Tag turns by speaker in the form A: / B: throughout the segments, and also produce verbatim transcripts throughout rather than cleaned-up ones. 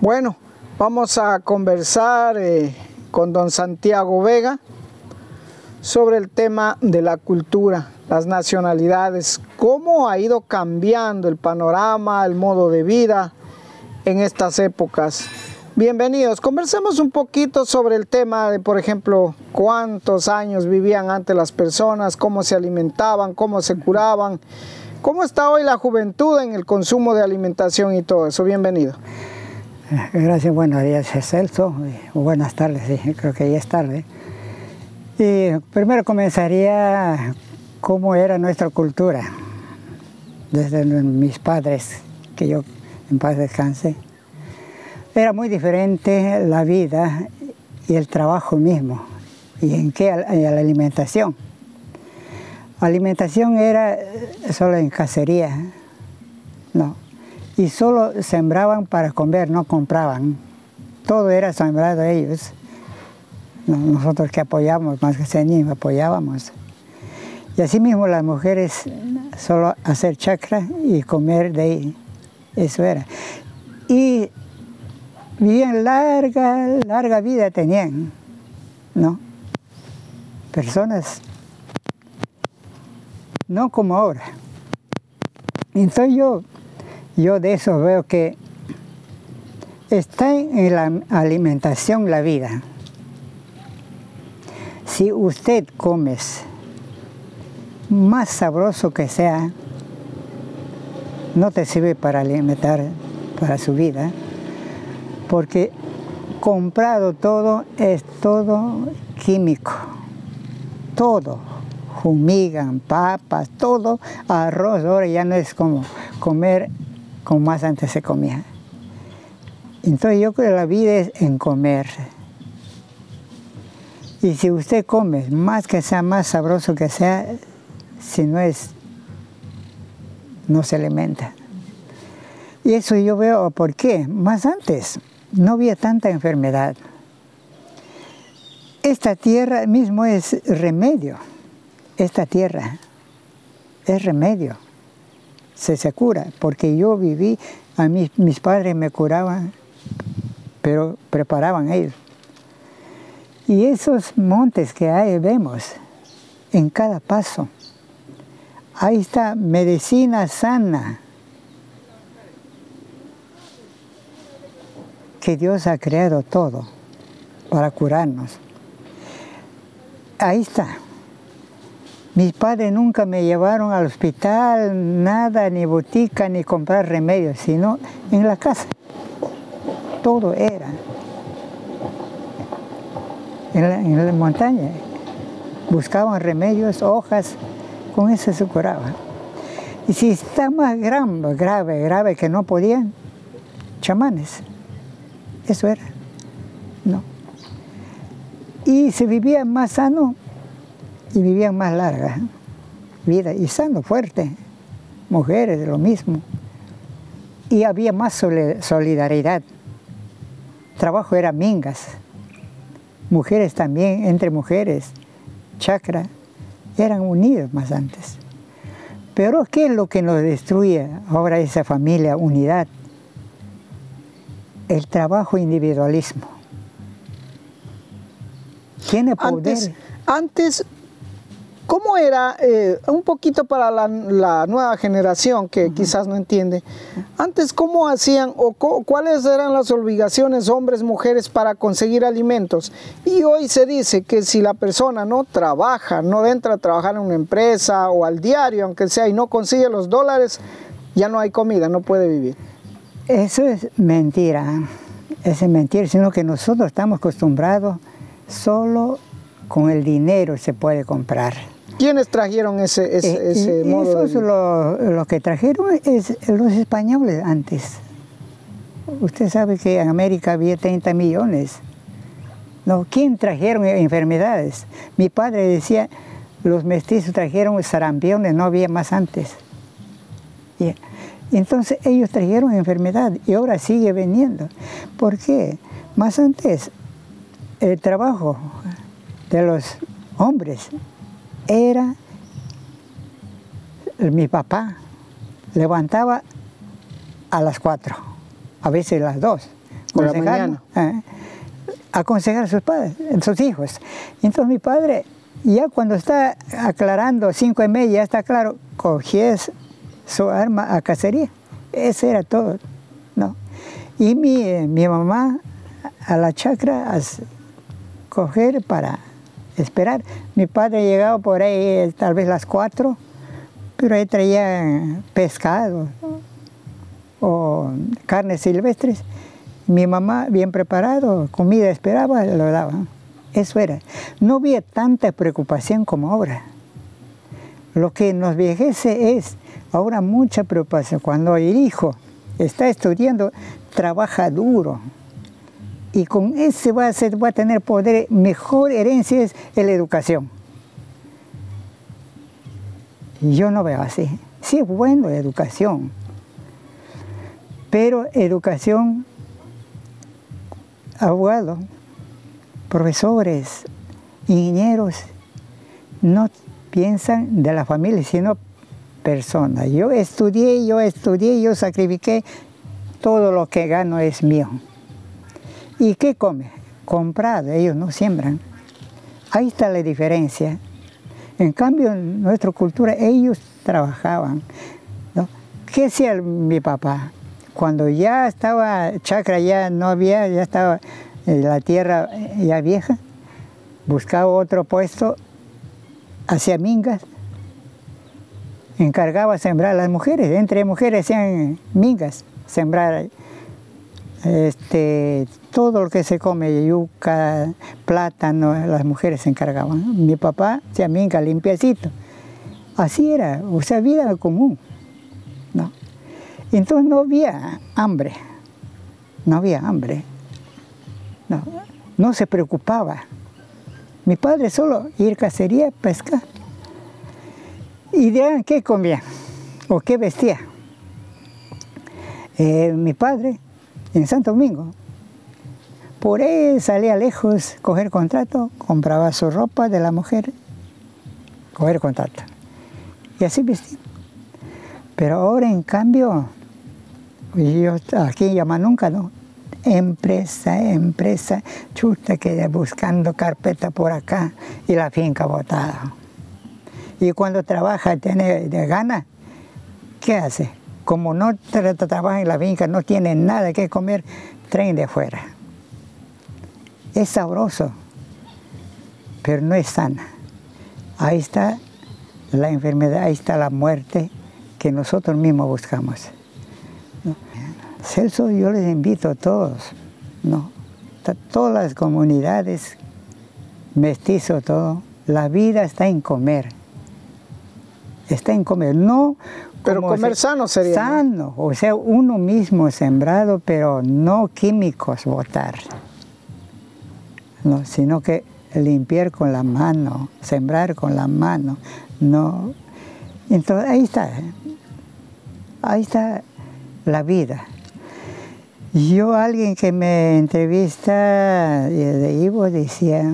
A: Bueno, vamos a conversar eh, con don Santiago Vega sobre el tema de la cultura, las nacionalidades, cómo ha ido cambiando el panorama, el modo de vida en estas épocas. Bienvenidos, conversemos un poquito sobre el tema de, por ejemplo, cuántos años vivían antes las personas, cómo se alimentaban, cómo se curaban, cómo está hoy la juventud en el consumo de alimentación y todo eso. Bienvenido.
B: Gracias, buenos días, Celso. Buenas tardes, sí, creo que ya es tarde. Y primero comenzaría cómo era nuestra cultura, desde mis padres, que yo en paz descanse. Era muy diferente la vida y el trabajo mismo, y en qué, en la alimentación. La alimentación era solo en cacería, no. Y solo sembraban para comer, no compraban. Todo era sembrado de ellos. Nosotros que apoyábamos, más que ser niños, apoyábamos. Y así mismo las mujeres solo hacer chacra y comer de ahí. Eso era. Y vivían larga, larga vida tenían, ¿no? Personas, no como ahora. Entonces yo... Yo de eso veo que está en la alimentación la vida. Si usted come más sabroso que sea, no te sirve para alimentar para su vida, porque comprado todo es todo químico, todo, fumigan, papas, todo, arroz, ahora ya no es como comer como más antes se comía. Entonces yo creo que la vida es en comer. Y si usted come, más que sea más sabroso que sea, si no es, no se alimenta. Y eso yo veo, ¿por qué? Más antes no había tanta enfermedad. Esta tierra mismo es remedio. Esta tierra es remedio. Se, se cura, porque yo viví, a mí, mis padres me curaban, pero preparaban ellos. Y esos montes que hay, vemos, en cada paso, ahí está medicina sana, que Dios ha creado todo para curarnos. Ahí está. Mis padres nunca me llevaron al hospital, nada, ni botica, ni comprar remedios, sino en la casa. Todo era. En la, en la montaña. Buscaban remedios, hojas, con eso se curaba. Y si está más grave, grave, grave, que no podían, chamanes. Eso era. No. Y se vivía más sano, y vivían más larga vida, y sano, fuerte, mujeres, lo mismo. Y había más solidaridad. Trabajo era mingas, mujeres también, entre mujeres, chacra, eran unidos más antes. Pero ¿qué es lo que nos destruye ahora esa familia, unidad? El trabajo, individualismo. Tiene poder.
A: Antes, antes ¿cómo era, eh, un poquito para la, la nueva generación que uh-huh. quizás no entiende, antes cómo hacían o co cuáles eran las obligaciones hombres, mujeres para conseguir alimentos? Y hoy se dice que si la persona no trabaja, no entra a trabajar en una empresa o al diario, aunque sea, y no consigue los dólares, ya no hay comida, no puede vivir.
B: Eso es mentira, eso es mentira, sino que nosotros estamos acostumbrados solo con el dinero se puede comprar.
A: ¿Quiénes trajeron ese, ese, eh, ese modo
B: esos de vida? Lo, lo que trajeron es los españoles antes. Usted sabe que en América había treinta millones. No, ¿quién trajeron enfermedades? Mi padre decía, los mestizos trajeron sarampiones, no había más antes. Y, entonces ellos trajeron enfermedad y ahora sigue viniendo. ¿Por qué? Más antes, el trabajo de los hombres era, mi papá levantaba a las cuatro, a veces las dos, aconsejar, ¿eh? aconsejar a sus padres, a sus hijos. Entonces mi padre, ya cuando está aclarando cinco y media, ya está claro, cogía su arma a cacería. Ese era todo, ¿no? Y mi, mi mamá a la chacra a coger para esperar. Mi padre llegaba por ahí tal vez las cuatro, pero ahí traía pescado o carnes silvestres. Mi mamá, bien preparado, comida esperaba, lo daba. Eso era. No había tanta preocupación como ahora. Lo que nos viejece es ahora mucha preocupación. Cuando el hijo está estudiando, trabaja duro. Y con ese va a, ser, va a tener poder, mejor herencia es la educación. Yo no veo así. Sí es bueno la educación, pero educación, abogados, profesores, ingenieros, no piensan de la familia, sino personas. Yo estudié, yo estudié, yo sacrifiqué, todo lo que gano es mío. ¿Y qué come? Comprado, ellos no siembran. Ahí está la diferencia. En cambio, en nuestra cultura, ellos trabajaban, ¿no? ¿Qué hacía mi papá? Cuando ya estaba chacra, ya no había, ya estaba la tierra ya vieja, buscaba otro puesto, hacía mingas, encargaba sembrar a las mujeres, entre mujeres hacían mingas, sembrar este, todo lo que se come, yuca, plátano, las mujeres se encargaban. Mi papá hacía minga limpiecito. Así era, o sea, vida común, ¿no? Entonces no había hambre, no había hambre, no, no se preocupaba. Mi padre solo ir a cacería, pescar. Y dirán, ¿qué comía? ¿O qué vestía? Eh, mi padre, en Santo Domingo, por ahí salía lejos, coger contrato, compraba su ropa de la mujer, coger contrato. Y así vestía. Pero ahora, en cambio, yo aquí en Yamanunca, ¿no? Empresa, empresa, chuta que buscando carpeta por acá y la finca botada. Y cuando trabaja, tiene de gana, ¿qué hace? Como no tra trabaja en la finca, no tiene nada que comer, traen de fuera. Es sabroso, pero no es sana. Ahí está la enfermedad, ahí está la muerte que nosotros mismos buscamos, ¿no? Celso, yo les invito a todos, ¿no? A todas las comunidades, mestizo, todo, la vida está en comer. Está en comer, no...
A: Pero comer sano sería.
B: Sano, ¿no? O sea, uno mismo sembrado, pero no químicos botar, no, sino que limpiar con la mano, sembrar con la mano, no. Entonces ahí está, ahí está la vida. Yo, alguien que me entrevista de Ivo decía,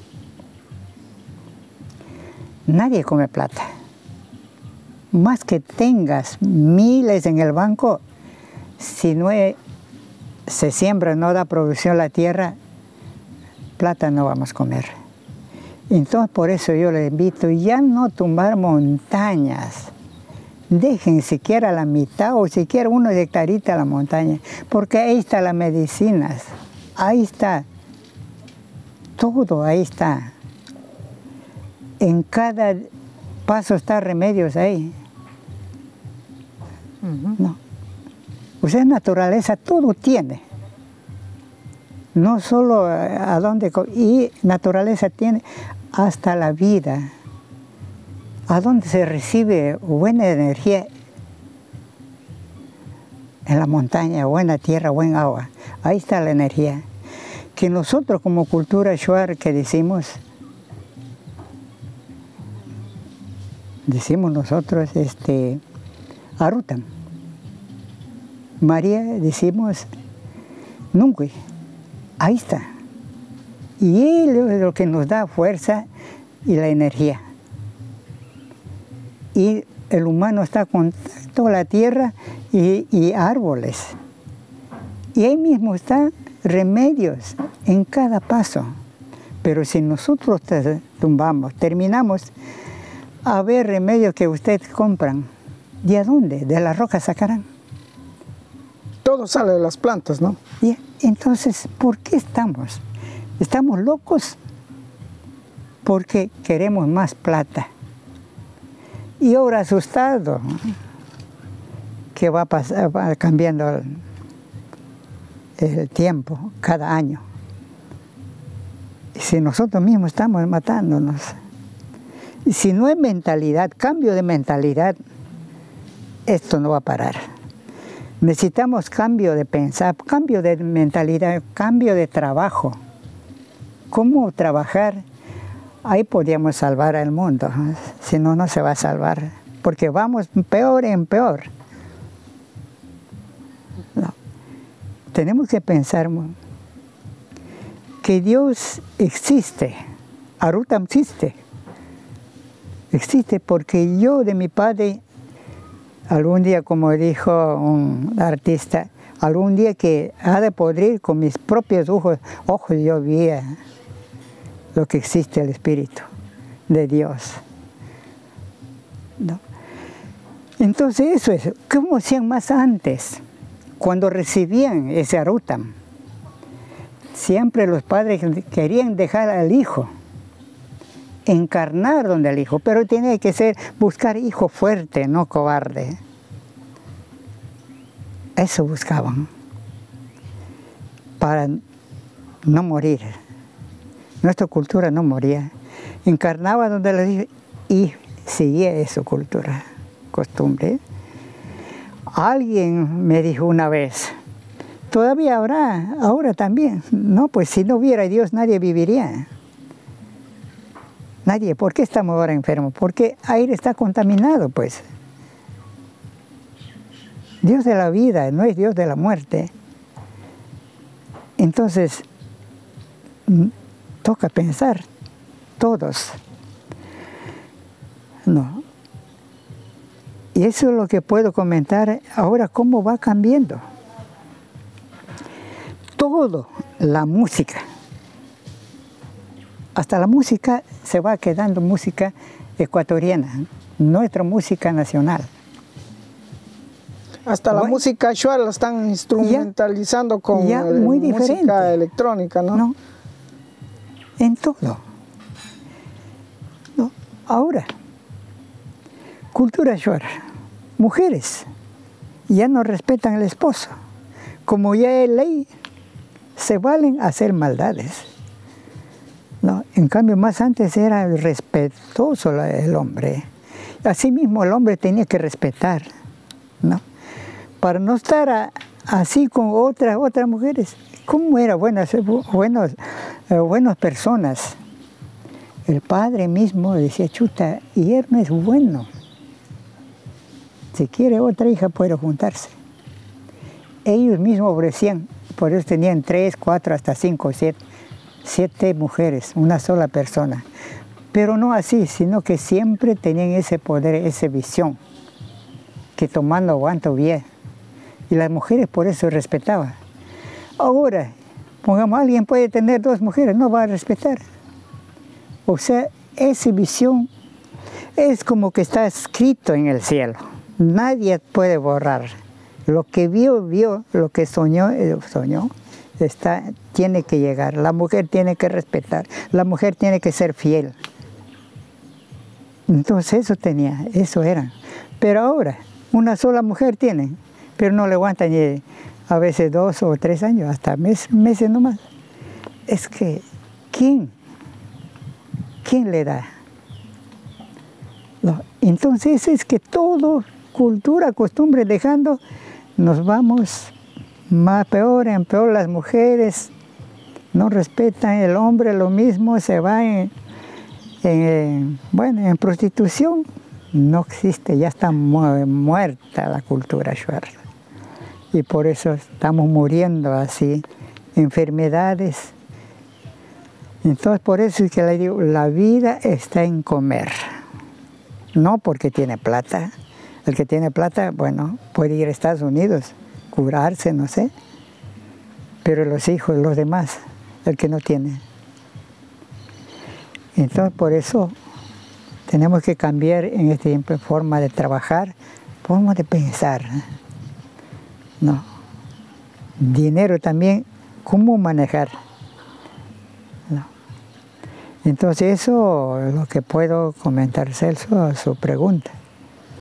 B: nadie come plata. Más que tengas miles en el banco, si no es, se siembra, no da producción la tierra, plata no vamos a comer. Entonces por eso yo les invito, ya no tumbar montañas. Dejen siquiera la mitad o siquiera una hectarita a la montaña, porque ahí está las medicinas, ahí está, todo ahí está. En cada paso está remedios ahí. Uh-huh. No. O sea, naturaleza todo tiene. No solo a dónde, y naturaleza tiene hasta la vida. A dónde se recibe buena energía, en la montaña, buena tierra, buen agua. Ahí está la energía. Que nosotros como cultura shuar que decimos, decimos nosotros, este, Arutam. María decimos, Nunqui. Ahí está. Y él es lo que nos da fuerza y la energía. Y el humano está en contacto con la tierra y, y árboles. Y ahí mismo está remedios en cada paso. Pero si nosotros tumbamos, terminamos a ver remedios que ustedes compran, ¿de dónde? ¿De la roca sacarán?
A: Todo sale de las plantas, ¿no?
B: Y entonces, ¿por qué estamos? ¿Estamos locos? Porque queremos más plata. Y ahora asustado, que va, a pasar, va cambiando el, el tiempo cada año. Y si nosotros mismos estamos matándonos, y si no hay mentalidad, cambio de mentalidad, esto no va a parar. Necesitamos cambio de pensar, cambio de mentalidad, cambio de trabajo. ¿Cómo trabajar? Ahí podríamos salvar al mundo, si no, no se va a salvar, porque vamos peor en peor. No. Tenemos que pensar que Dios existe, Arutam existe, existe porque yo de mi padre, algún día, como dijo un artista, algún día que ha de podrir con mis propios ojos, ojos yo vi lo que existe el Espíritu de Dios. ¿No? Entonces eso es, ¿cómo hacían más antes? Cuando recibían ese Arutam, siempre los padres querían dejar al hijo, encarnar donde el hijo, pero tiene que ser, buscar hijo fuerte, no cobarde. Eso buscaban, para no morir. Nuestra cultura no moría, encarnaba donde el hijo y seguía esa cultura, costumbre. Alguien me dijo una vez, todavía habrá, ahora también. No, pues si no hubiera Dios nadie viviría. Nadie. ¿Por qué estamos ahora enfermos? Porque el aire está contaminado, pues. Dios de la vida, no es Dios de la muerte. Entonces, toca pensar, todos. No. Y eso es lo que puedo comentar ahora, cómo va cambiando. Todo, la música. Hasta la música se va quedando música ecuatoriana, nuestra música nacional.
A: Hasta la
B: bueno,
A: música shuar la están instrumentalizando ya, con
B: ya muy
A: música
B: diferente.
A: electrónica, ¿no?
B: No. En todo. No. Ahora, cultura shuar, mujeres ya no respetan al esposo. Como ya es ley, se valen a hacer maldades. No, en cambio, más antes era respetuoso el hombre. Asimismo, el hombre tenía que respetar, ¿no? Para no estar a, así con otras otras mujeres. ¿Cómo eran buenas, buenos, eh, buenas personas? El padre mismo decía, chuta, y él no es bueno. Si quiere otra hija puede juntarse. Ellos mismos ofrecían, por eso tenían tres, cuatro, hasta cinco, siete. Siete mujeres, una sola persona. Pero no así, sino que siempre tenían ese poder, esa visión, que tomando aguanto bien. Y las mujeres por eso respetaban. Ahora, pongamos, alguien puede tener dos mujeres, no va a respetar. O sea, esa visión es como que está escrito en el cielo. Nadie puede borrar. Lo que vio, vio, lo que soñó, soñó. Está, tiene que llegar, la mujer tiene que respetar, la mujer tiene que ser fiel. Entonces eso tenía, eso era. Pero ahora, una sola mujer tienen, pero no le aguantan ni a veces dos o tres años, hasta mes, meses nomás. Es que, ¿quién? ¿Quién le da? No. Entonces es que todo, cultura, costumbre, dejando, nos vamos más peor en peor. Las mujeres no respetan, el hombre lo mismo, se va en, en, bueno, en prostitución. No existe, ya está mu muerta la cultura shuar. Y por eso estamos muriendo así, enfermedades. Entonces por eso es que le digo, la vida está en comer. No porque tiene plata. El que tiene plata, bueno, puede ir a Estados Unidos, curarse, no sé. pero los hijos, los demás, el que no tiene. Entonces, por eso tenemos que cambiar en este tiempo forma de trabajar, forma de pensar, ¿no? Dinero también, cómo manejar, ¿no? Entonces, eso es lo que puedo comentar, Celso, a su pregunta.